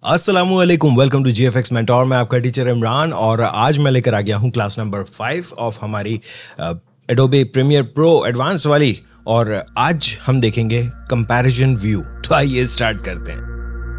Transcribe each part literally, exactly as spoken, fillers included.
अस्सलामुअलैकुम, welcome to GFX mentor. मैं आपका टीचर इमरान और आज मैं लेकर आ गया हूँ क्लास नंबर फाइव ऑफ हमारी एडोबे प्रीमियर प्रो एडवांस वाली। और आज हम देखेंगे कंपैरिजन व्यू। तो आइए स्टार्ट करते हैं।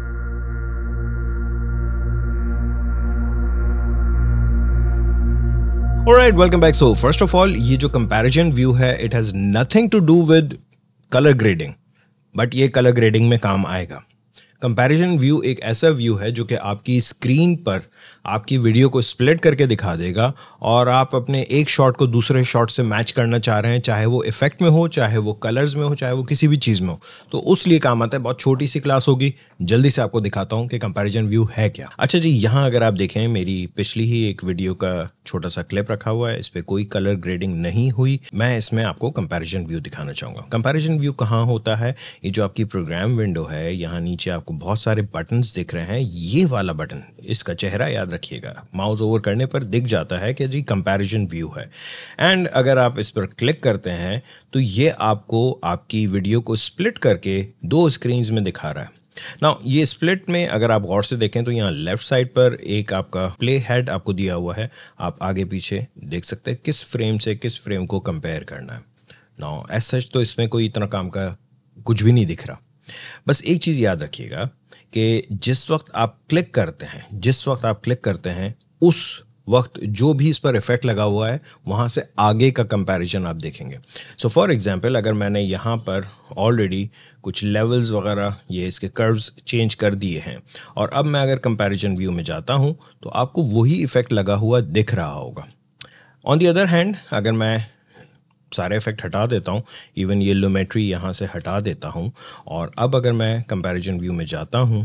Alright, welcome back. So first of all, ये जो कंपैरिजन व्यू है, it has nothing to do with colour grading, but ये कलर ग्रेडिंग में काम आएगा। कंपैरिजन व्यू एक ऐसा व्यू है जो कि आपकी स्क्रीन पर आपकी वीडियो को स्प्लिट करके दिखा देगा और आप अपने एक शॉट को दूसरे शॉट से मैच करना चाह रहे हैं, चाहे वो इफेक्ट में हो, चाहे वो कलर्स में हो, चाहे वो किसी भी चीज़ में हो, तो उस लिए काम आता है। बहुत छोटी सी क्लास होगी, जल्दी से आपको दिखाता हूँ कि कंपैरिजन व्यू है क्या। अच्छा जी, यहाँ अगर आप देखें, मेरी पिछली ही एक वीडियो का छोटा सा क्लिप रखा हुआ है, इस पर कोई कलर ग्रेडिंग नहीं हुई। मैं इसमें आपको कंपैरिजन व्यू दिखाना चाहूँगा। कंपैरिजन व्यू कहाँ होता है? ये जो आपकी प्रोग्राम विंडो है, यहाँ नीचे आपको बहुत सारे बटन्स दिख रहे हैं। ये वाला बटन, इसका चेहरा याद रखिएगा, माउस ओवर करने पर दिख जाता है कि जी कंपैरिजन व्यू है। एंड अगर आप इस पर क्लिक करते हैं तो ये आपको आपकी वीडियो को स्प्लिट करके दो स्क्रीन्स में दिखा रहा है। नाउ ये स्प्लिट में अगर आप गौर से देखें तो यहाँ लेफ्ट साइड पर एक आपका प्ले हेड आपको दिया हुआ है। आप आगे पीछे देख सकते हैं किस फ्रेम से किस फ्रेम को कंपेयर करना है। नाउ एज सच तो इसमें कोई इतना काम का कुछ भी नहीं दिख रहा। बस एक चीज़ याद रखिएगा कि जिस वक्त आप क्लिक करते हैं जिस वक्त आप क्लिक करते हैं उस वक्त जो भी इस पर इफेक्ट लगा हुआ है वहाँ से आगे का कंपैरिजन आप देखेंगे। सो फॉर एग्जांपल, अगर मैंने यहाँ पर ऑलरेडी कुछ लेवल्स वगैरह, ये इसके कर्व्स चेंज कर दिए हैं और अब मैं अगर कंपैरिजन व्यू में जाता हूँ तो आपको वही इफेक्ट लगा हुआ दिख रहा होगा। ऑन दी अदर हैंड, अगर मैं सारे इफेक्ट हटा देता हूँ, इवन ये लोमेट्री यहाँ से हटा देता हूँ, और अब अगर मैं कंपैरिजन व्यू में जाता हूँ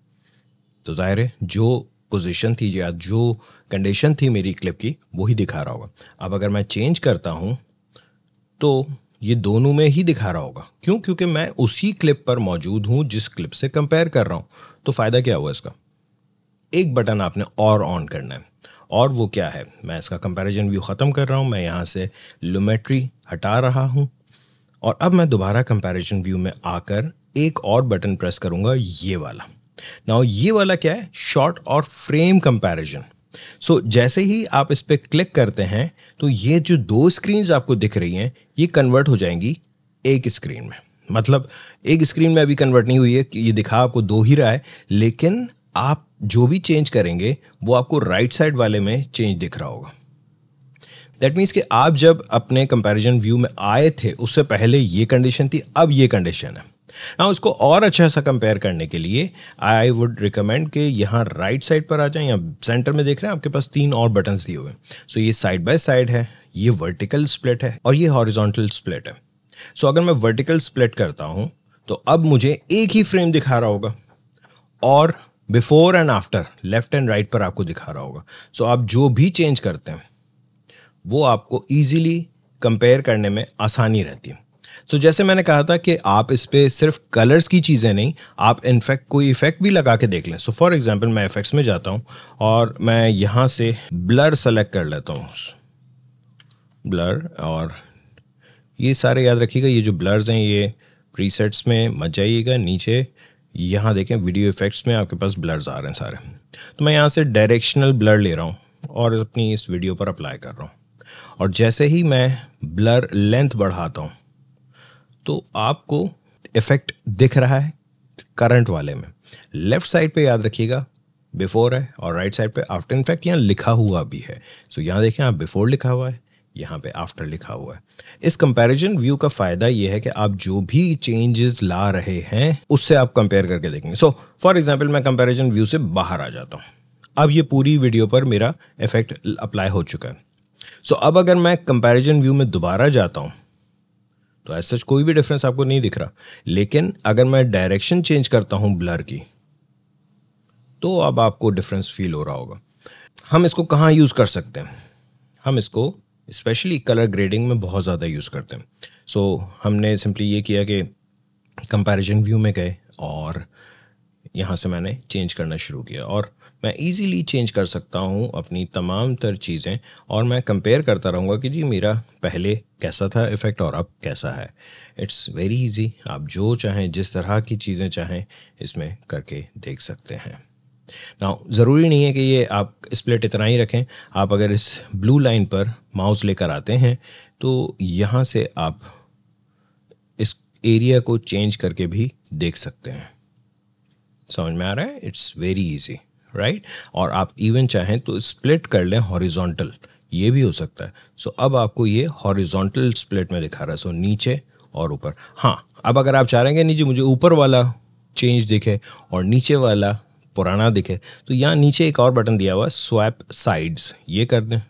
तो ज़ाहिर है जो पोजीशन थी या जो कंडीशन थी मेरी क्लिप की वही दिखा रहा होगा। अब अगर मैं चेंज करता हूँ तो ये दोनों में ही दिखा रहा होगा। क्यों? क्योंकि मैं उसी क्लिप पर मौजूद हूँ जिस क्लिप से कंपेयर कर रहा हूँ। तो फ़ायदा क्या हुआ इसका? एक बटन आपने और ऑन करना है, और वो क्या है? मैं इसका कंपैरिजन व्यू ख़त्म कर रहा हूँ, मैं यहाँ से लुमेट्री हटा रहा हूँ और अब मैं दोबारा कंपैरिजन व्यू में आकर एक और बटन प्रेस करूँगा, ये वाला। नाउ ये वाला क्या है? शॉट और फ्रेम कंपैरिजन। सो जैसे ही आप इस पर क्लिक करते हैं तो ये जो दो स्क्रीन्स आपको दिख रही हैं ये कन्वर्ट हो जाएंगी एक स्क्रीन में। मतलब एक स्क्रीन में अभी कन्वर्ट नहीं हुई है, कि ये दिखा आपको दो ही रहा है, लेकिन आप जो भी चेंज करेंगे वो आपको राइट साइड वाले में चेंज दिख रहा होगा। दैट मीन्स कि आप जब अपने कंपैरिजन व्यू में आए थे उससे पहले ये कंडीशन थी, अब ये कंडीशन है। ना उसको और अच्छा सा कंपेयर करने के लिए आई वुड रिकमेंड कि यहाँ राइट साइड पर आ जाएं, या सेंटर में देख रहे हैं आपके पास तीन और बटन्स दिए हुए हैं। सो ये साइड बाय साइड है, ये वर्टिकल स्प्लिट है और ये हॉरिजॉन्टल स्प्लिट है। सो अगर मैं वर्टिकल स्प्लिट करता हूँ तो अब मुझे एक ही फ्रेम दिखा रहा होगा और before and after left and right पर आपको दिखा रहा होगा। सो आप जो भी चेंज करते हैं वो आपको ईजिली कंपेयर करने में आसानी रहती है। तो so, जैसे मैंने कहा था कि आप इस पे सिर्फ कलर्स की चीज़ें नहीं, आप इनफैक्ट कोई इफेक्ट भी लगा के देख लें। सो फॉर एग्जांपल, मैं इफेक्ट्स में जाता हूँ और मैं यहाँ से ब्लर सेलेक्ट कर लेता हूँ, ब्लर। और ये सारे याद रखिएगा, ये जो ब्लर्स हैं ये प्रीसेट्स में मत जाइएगा, नीचे यहाँ देखें वीडियो इफेक्ट्स में आपके पास ब्लर्स आ रहे हैं सारे। तो मैं यहाँ से डायरेक्शनल ब्लर ले रहा हूँ और अपनी इस वीडियो पर अप्लाई कर रहा हूँ, और जैसे ही मैं ब्लर लेंथ बढ़ाता हूँ तो आपको इफेक्ट दिख रहा है करंट वाले में। लेफ्ट साइड पे याद रखिएगा बिफोर है और राइट साइड पे आफ्टर। इनफैक्ट यहाँ लिखा हुआ भी है। सो यहाँ देखें, आप बिफोर लिखा हुआ है, यहाँ पे आफ्टर लिखा हुआ है। इस कंपैरिजन व्यू का फ़ायदा ये है कि आप जो भी चेंजेस ला रहे हैं उससे आप कंपेयर करके देखेंगे। सो फॉर एग्जाम्पल, मैं कंपैरिजन व्यू से बाहर आ जाता हूँ। अब ये पूरी वीडियो पर मेरा इफेक्ट अप्लाई हो चुका है। सो अब अगर मैं कंपैरिजन व्यू में दोबारा जाता हूँ तो ऐसा कोई भी डिफरेंस आपको नहीं दिख रहा, लेकिन अगर मैं डायरेक्शन चेंज करता हूं ब्लर की तो अब आपको डिफरेंस फील हो रहा होगा। हम इसको कहाँ यूज़ कर सकते हैं? हम इसको स्पेशली कलर ग्रेडिंग में बहुत ज़्यादा यूज़ करते हैं। सो so, हमने सिंपली ये किया कि कंपैरिजन व्यू में गए और यहाँ से मैंने चेंज करना शुरू किया, और मैं इजीली चेंज कर सकता हूँ अपनी तमाम तर चीज़ें, और मैं कंपेयर करता रहूँगा कि जी मेरा पहले कैसा था इफ़ेक्ट और अब कैसा है। It's very easy. आप जो चाहें, जिस तरह की चीज़ें चाहें, इसमें करके देख सकते हैं। नाउ ज़रूरी नहीं है कि ये आप स्प्लिट इतना ही रखें, आप अगर इस ब्लू लाइन पर माउस लेकर आते हैं तो यहाँ से आप इस एरिया को चेंज करके भी देख सकते हैं। समझ में आ रहा है? It's very easy, right? और आप इवन चाहें तो स्प्लिट कर लें हॉरिजॉन्टल, ये भी हो सकता है। सो so, अब आपको ये हॉरिजॉन्टल स्प्लिट में दिखा रहा है, सो so, नीचे और ऊपर। हाँ, अब अगर आप चाह रहे हैं नीचे मुझे ऊपर वाला चेंज दिखे और नीचे वाला पुराना दिखे, तो यहाँ नीचे एक और बटन दिया हुआ है स्वैप साइड्स, ये कर दें,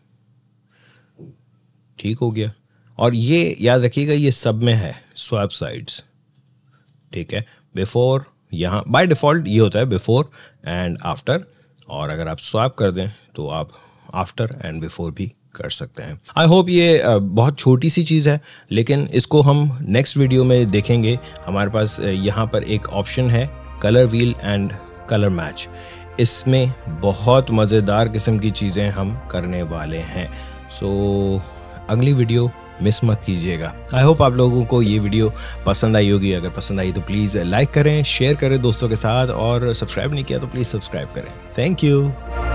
ठीक हो गया। और ये याद रखिएगा ये सब में है स्वैप साइड्स, ठीक है। बिफोर यहाँ बाय डिफ़ॉल्ट ये होता है बिफोर एंड आफ्टर, और अगर आप स्वैप कर दें तो आप आफ्टर एंड बिफोर भी कर सकते हैं। आई होप ये बहुत छोटी सी चीज़ है, लेकिन इसको हम नेक्स्ट वीडियो में देखेंगे। हमारे पास यहाँ पर एक ऑप्शन है colour wheel and colour match, इसमें बहुत मज़ेदार किस्म की चीज़ें हम करने वाले हैं। सो अगली वीडियो मिस मत कीजिएगा। आई होप आप लोगों को ये वीडियो पसंद आई होगी। अगर पसंद आई तो प्लीज़ लाइक करें, शेयर करें दोस्तों के साथ, और सब्सक्राइब नहीं किया तो प्लीज़ सब्सक्राइब करें। Thank you.